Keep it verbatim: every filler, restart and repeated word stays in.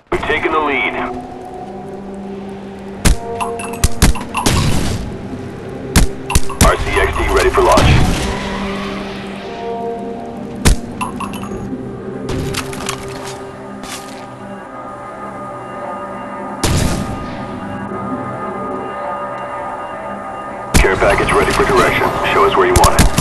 We've taken the lead. R C X D ready for launch. Care package ready for direction. Show us where you want it.